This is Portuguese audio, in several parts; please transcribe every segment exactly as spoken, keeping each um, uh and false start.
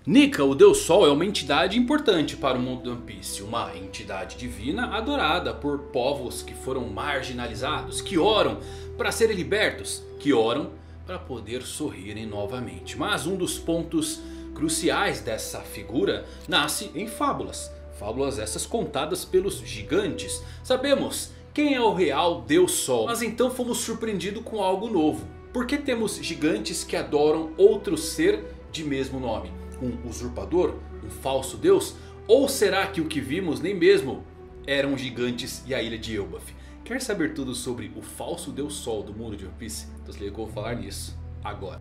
Nika, o Deus Sol, é uma entidade importante para o mundo de One Piece. Uma entidade divina adorada por povos que foram marginalizados, que oram para serem libertos, que oram para poder sorrirem novamente. Mas um dos pontos cruciais dessa figura nasce em fábulas. Fábulas essas contadas pelos gigantes. Sabemos quem é o real Deus Sol, mas então fomos surpreendidos com algo novo. Por que temos gigantes que adoram outro ser de mesmo nome? Um usurpador? Um falso deus? Ou será que o que vimos nem mesmo eram gigantes e a ilha de Elbaf? Quer saber tudo sobre o falso Deus Sol do mundo de One Piece? Então se liga que eu vou falar nisso agora.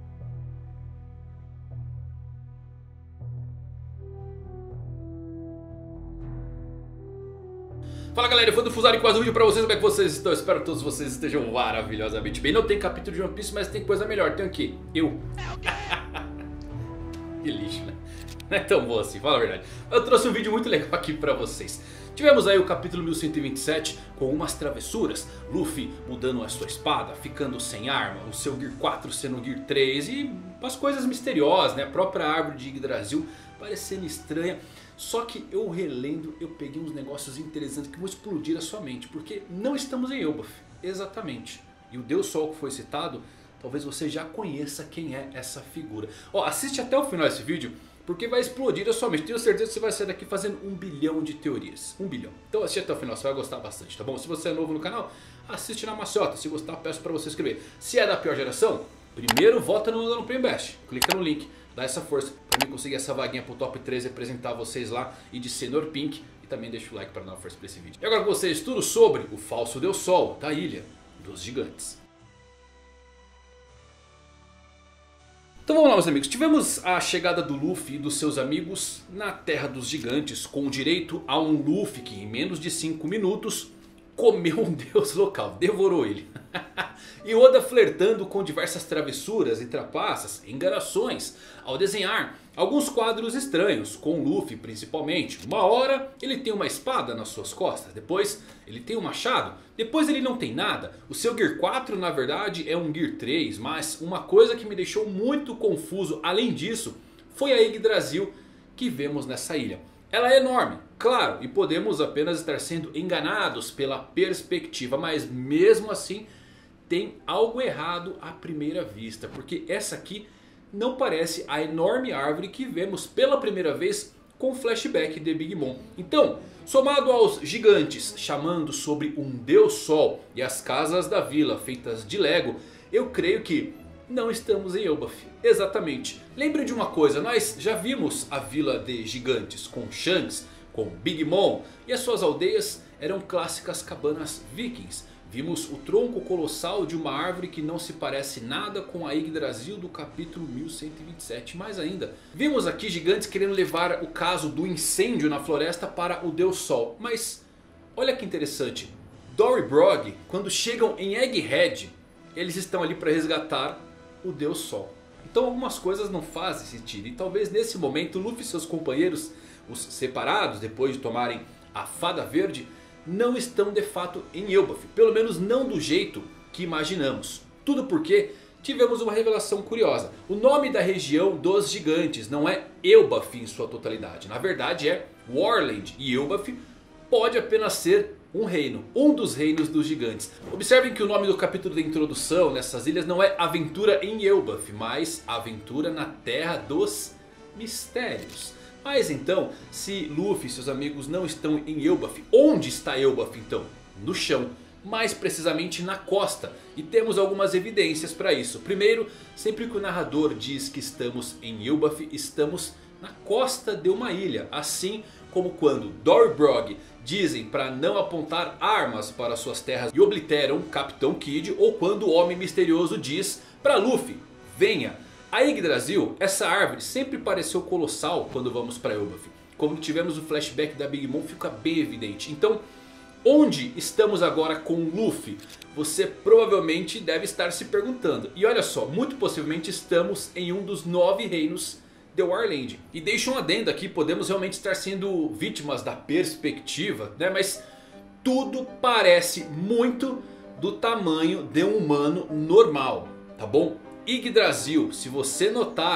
Fala galera, eu fui do Fusari com mais um vídeo pra vocês. Como é que vocês estão? Eu espero que todos vocês estejam maravilhosamente bem. Não tem capítulo de One Piece, mas tem coisa melhor. Tem aqui, eu. Que lixo, né? Não é tão bom assim, fala a verdade. Eu trouxe um vídeo muito legal aqui pra vocês. Tivemos aí o capítulo mil cento e vinte e sete com umas travessuras. Luffy mudando a sua espada, ficando sem arma. O seu Gear quatro sendo o Gear três. E umas coisas misteriosas, né? A própria árvore de Yggdrasil parecendo estranha. Só que eu relendo, eu peguei uns negócios interessantes que vão explodir a sua mente. Porque não estamos em Elbaf, exatamente. E o Deus Sol que foi citado, talvez você já conheça quem é essa figura. Ó, assiste até o final desse vídeo, porque vai explodir a sua mente. Tenho certeza que você vai sair daqui fazendo um bilhão de teorias. Um bilhão. Então assiste até o final, você vai gostar bastante, tá bom? Se você é novo no canal, assiste na maciota. Se gostar, peço pra você inscrever. Se é da pior geração, primeiro vota no, no Prêmio Best. Clica no link, dá essa força pra mim conseguir essa vaguinha pro top três e apresentar vocês lá. E de Senhor Pink. E também deixa o like pra dar uma força pra esse vídeo. E agora com vocês, tudo sobre o falso Deus Sol da Ilha dos Gigantes. Então vamos lá meus amigos, tivemos a chegada do Luffy e dos seus amigos na Terra dos Gigantes. Com direito a um Luffy que em menos de cinco minutos comeu um deus local, devorou ele. E Oda flertando com diversas travessuras e trapaças, enganações ao desenhar alguns quadros estranhos, com Luffy principalmente. Uma hora ele tem uma espada nas suas costas, depois ele tem um machado, depois ele não tem nada. O seu Gear quatro na verdade é um Gear três, mas uma coisa que me deixou muito confuso além disso foi a Yggdrasil que vemos nessa ilha. Ela é enorme, claro, e podemos apenas estar sendo enganados pela perspectiva, mas mesmo assim tem algo errado à primeira vista, porque essa aqui não parece a enorme árvore que vemos pela primeira vez com o flashback de Big Mom. Então, somado aos gigantes chamando sobre um Deus Sol e as casas da vila feitas de Lego, eu creio que não estamos em Elbaf. Exatamente. Lembre de uma coisa, nós já vimos a vila de gigantes com Shanks, com Big Mom e as suas aldeias eram clássicas cabanas vikings. Vimos o tronco colossal de uma árvore que não se parece nada com a Yggdrasil do capítulo mil cento e vinte e sete. Mais ainda, vimos aqui gigantes querendo levar o caso do incêndio na floresta para o Deus Sol. Mas olha que interessante, Dory e Brog, quando chegam em Egghead, eles estão ali para resgatar o Deus Sol. Então algumas coisas não fazem sentido. E talvez nesse momento Luffy e seus companheiros, os separados depois de tomarem a Fada Verde, não estão de fato em Elbaf. Pelo menos não do jeito que imaginamos. Tudo porque tivemos uma revelação curiosa. O nome da região dos gigantes não é Elbaf em sua totalidade. Na verdade é Warland. E Elbaf pode apenas ser um reino. Um dos reinos dos gigantes. Observem que o nome do capítulo de introdução nessas ilhas não é Aventura em Elbaf, mas Aventura na Terra dos Mistérios. Mas então, se Luffy e seus amigos não estão em Elbaf, onde está Elbaf então? No chão, mais precisamente na costa. E temos algumas evidências para isso. Primeiro, sempre que o narrador diz que estamos em Elbaf, estamos na costa de uma ilha. Assim como quando Dory e Brog dizem para não apontar armas para suas terras e obliteram Capitão Kid. Ou quando o Homem Misterioso diz para Luffy, venha. A Yggdrasil, essa árvore, sempre pareceu colossal quando vamos para Elbaf. Quando tivemos o flashback da Big Mom fica bem evidente. Então, onde estamos agora com Luffy? Você provavelmente deve estar se perguntando. E olha só, muito possivelmente estamos em um dos nove reinos de Warland. E deixa um adendo aqui, podemos realmente estar sendo vítimas da perspectiva, né? Mas tudo parece muito do tamanho de um humano normal, tá bom? Yggdrasil, se você notar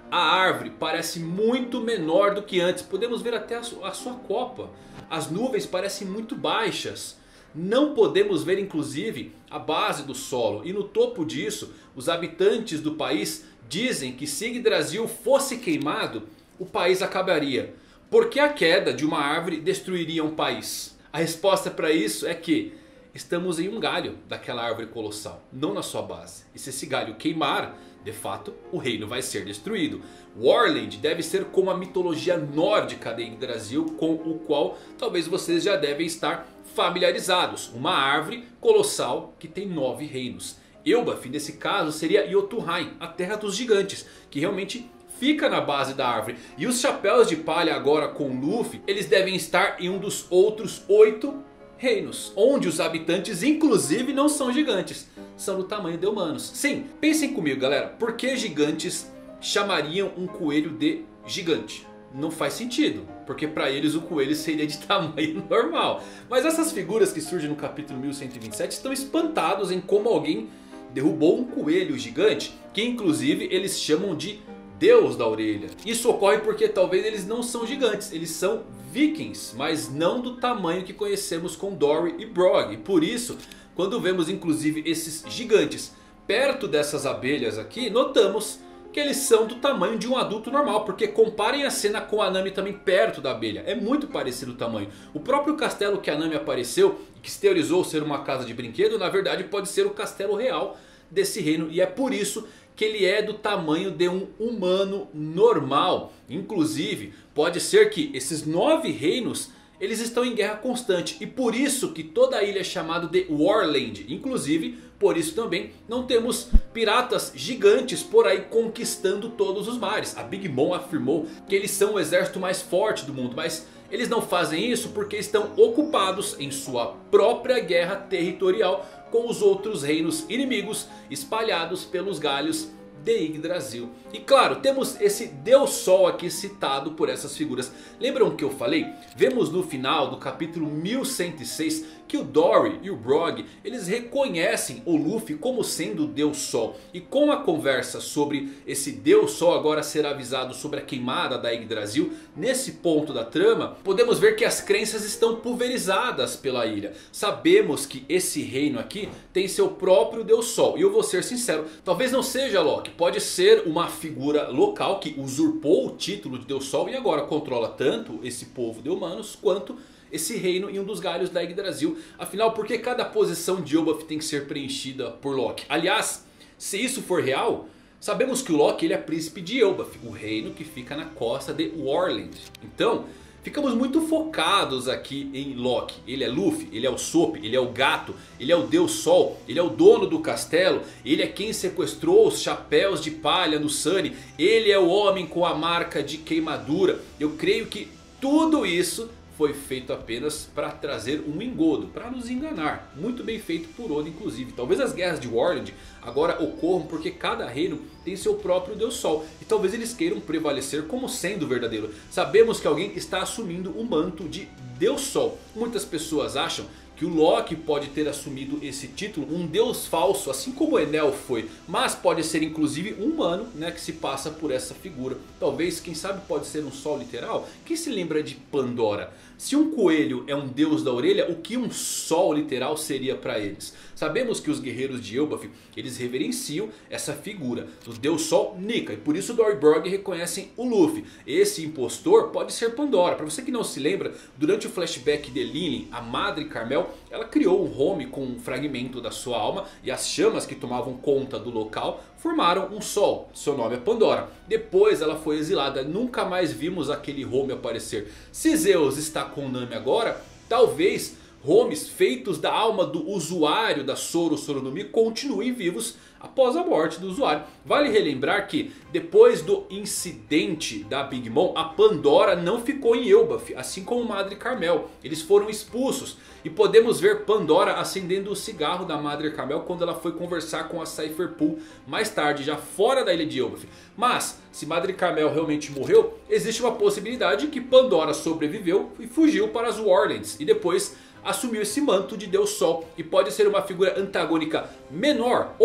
A árvore parece muito menor do que antes. Podemos ver até a sua copa. As nuvens parecem muito baixas. Não podemos ver inclusive a base do solo. E no topo disso, os habitantes do país dizem que se Yggdrasil fosse queimado, o país acabaria. Por que a queda de uma árvore destruiria um país? A resposta para isso é que estamos em um galho daquela árvore colossal, não na sua base. E se esse galho queimar, de fato, o reino vai ser destruído. Warland deve ser como a mitologia nórdica de Yggdrasil, com o qual talvez vocês já devem estar familiarizados. Uma árvore colossal que tem nove reinos. Elbaf, nesse caso, seria Jotunheim, a terra dos gigantes, que realmente fica na base da árvore. E os chapéus de palha agora com Luffy, eles devem estar em um dos outros oito reinos, onde os habitantes inclusive não são gigantes, são do tamanho de humanos. Sim, pensem comigo galera, por que gigantes chamariam um coelho de gigante? Não faz sentido, porque para eles o coelho seria de tamanho normal. Mas essas figuras que surgem no capítulo mil cento e vinte e sete estão espantados em como alguém derrubou um coelho gigante, que inclusive eles chamam de Deus da orelha. Isso ocorre porque talvez eles não são gigantes, eles são vikings, mas não do tamanho que conhecemos com Dory e Brog. Por isso, quando vemos inclusive esses gigantes perto dessas abelhas aqui, notamos que eles são do tamanho de um adulto normal. Porque comparem a cena com a Nami também perto da abelha, é muito parecido o tamanho. O próprio castelo que a Nami apareceu e que se teorizou ser uma casa de brinquedo, na verdade pode ser o castelo real desse reino. E é por isso que ele é do tamanho de um humano normal. Inclusive pode ser que esses nove reinos, eles estão em guerra constante. E por isso que toda a ilha é chamada de Warland. Inclusive por isso também não temos piratas gigantes por aí conquistando todos os mares. A Big Mom afirmou que eles são o exército mais forte do mundo. Mas eles não fazem isso porque estão ocupados em sua própria guerra territorial com os outros reinos inimigos espalhados pelos galhos de Yggdrasil. E claro, temos esse Deus Sol aqui citado por essas figuras. Lembram que eu falei? Vemos no final do capítulo mil cento e seis que o Dory e o Brog, eles reconhecem o Luffy como sendo o Deus Sol. E com a conversa sobre esse Deus Sol agora ser avisado sobre a queimada da Yggdrasil, nesse ponto da trama, podemos ver que as crenças estão pulverizadas pela ilha. Sabemos que esse reino aqui tem seu próprio Deus Sol. E eu vou ser sincero, talvez não seja Loki. Pode ser uma figura local que usurpou o título de Deus Sol e agora controla tanto esse povo de humanos quanto esse reino em um dos galhos da Yggdrasil. Afinal, por que cada posição de Elbaf tem que ser preenchida por Loki? Aliás, se isso for real, sabemos que o Loki ele é príncipe de Elbaf, o reino que fica na costa de Warland. Então, ficamos muito focados aqui em Loki. Ele é Luffy, ele é o Soap, ele é o gato, ele é o Deus Sol, ele é o dono do castelo, ele é quem sequestrou os chapéus de palha no Sunny, ele é o homem com a marca de queimadura. Eu creio que tudo isso foi feito apenas para trazer um engodo, para nos enganar. Muito bem feito por Oda inclusive. Talvez as guerras de Warland agora ocorram porque cada reino tem seu próprio Deus Sol. E talvez eles queiram prevalecer como sendo verdadeiro. Sabemos que alguém está assumindo o manto de Deus Sol. Muitas pessoas acham que o Loki pode ter assumido esse título, um deus falso, assim como Enel foi. Mas pode ser inclusive um humano, né, que se passa por essa figura. Talvez, quem sabe, pode ser um sol literal. Quem se lembra de Pandora? Se um coelho é um deus da orelha, o que um sol literal seria para eles? Sabemos que os guerreiros de Elbaf, eles reverenciam essa figura do deus sol Nika. E por isso Dory e Brog reconhecem o Luffy. Esse impostor pode ser Pandora. Para você que não se lembra, durante o flashback de Lilin, a Madre Carmel, ela criou um home com um fragmento da sua alma. E as chamas que tomavam conta do local formaram um sol. Seu nome é Pandora. Depois ela foi exilada. Nunca mais vimos aquele home aparecer. Se Zeus está com Nami agora, talvez homes feitos da alma do usuário da Zoro Soronomi continuem vivos após a morte do usuário. Vale relembrar que depois do incidente da Big Mom, a Pandora não ficou em Elbaf, assim como Madre Carmel. Eles foram expulsos. E podemos ver Pandora acendendo o cigarro da Madre Carmel quando ela foi conversar com a Cypher Pool mais tarde, já fora da ilha de Elbaf. Mas se Madre Carmel realmente morreu, existe uma possibilidade que Pandora sobreviveu e fugiu para as Warlands. E depois assumiu esse manto de Deus Sol. E pode ser uma figura antagônica menor ou neutra.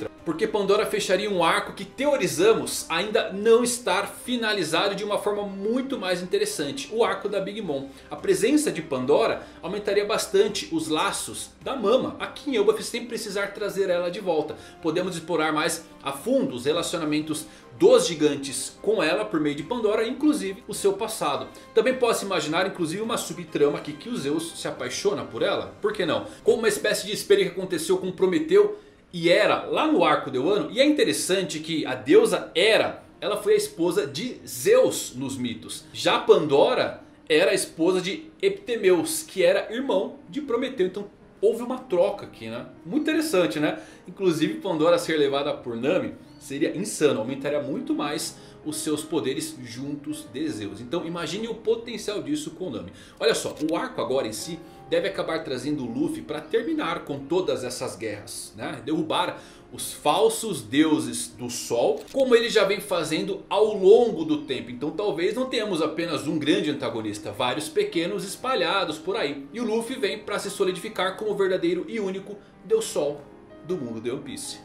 outra. Porque Pandora fecharia um arco que teorizamos ainda não estar finalizado de uma forma muito mais interessante. O arco da Big Mom. A presença de Pandora aumentaria bastante os laços da Mama aqui em Elbaf sem precisar trazer ela de volta. Podemos explorar mais a fundo os relacionamentos dos gigantes com ela por meio de Pandora, inclusive o seu passado. Também posso imaginar inclusive uma subtrama aqui que o Zeus se apaixona por ela. Por que não? Como uma espécie de espelho que aconteceu com Prometeu e Hera lá no arco de Wano. E é interessante que a deusa Hera, ela foi a esposa de Zeus nos mitos. Já Pandora era a esposa de Eptemeus, que era irmão de Prometeu. Então houve uma troca aqui, né? Muito interessante, né? Inclusive Pandora ser levada por Nami seria insano. Aumentaria muito mais os seus poderes juntos de Zeus. Então imagine o potencial disso com Nami. Olha só, o arco agora em si deve acabar trazendo o Luffy para terminar com todas essas guerras, né? Derrubar os falsos deuses do sol, como ele já vem fazendo ao longo do tempo. Então talvez não tenhamos apenas um grande antagonista, vários pequenos espalhados por aí. E o Luffy vem para se solidificar como o verdadeiro e único Deus Sol do mundo de One Piece.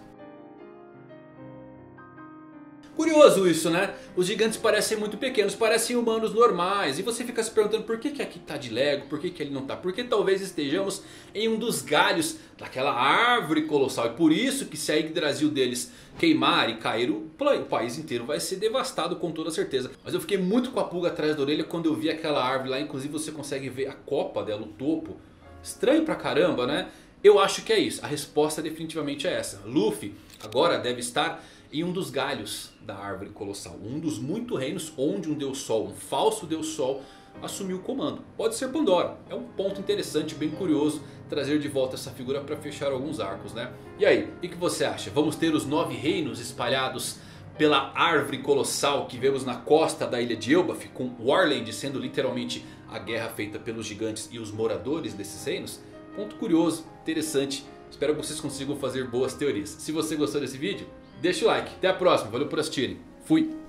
Curioso isso, né? Os gigantes parecem muito pequenos, parecem humanos normais. E você fica se perguntando por que que aqui tá de Lego, por que que ele não tá? Porque talvez estejamos em um dos galhos daquela árvore colossal. E por isso que se a Yggdrasil deles queimar e cair, o país inteiro vai ser devastado com toda certeza. Mas eu fiquei muito com a pulga atrás da orelha quando eu vi aquela árvore lá. Inclusive você consegue ver a copa dela, o topo. Estranho pra caramba, né? Eu acho que é isso. A resposta definitivamente é essa. Luffy agora deve estar em um dos galhos da árvore colossal. Um dos muitos reinos onde um Deus Sol, um falso Deus Sol, assumiu o comando. Pode ser Pandora. É um ponto interessante, bem curioso, trazer de volta essa figura para fechar alguns arcos, né? E aí, o que você acha? Vamos ter os nove reinos espalhados pela árvore colossal que vemos na costa da ilha de Elbaf, com Warland sendo literalmente a guerra feita pelos gigantes e os moradores desses reinos? Ponto curioso, interessante. Espero que vocês consigam fazer boas teorias. Se você gostou desse vídeo, deixa o like. Até a próxima. Valeu por assistirem. Fui.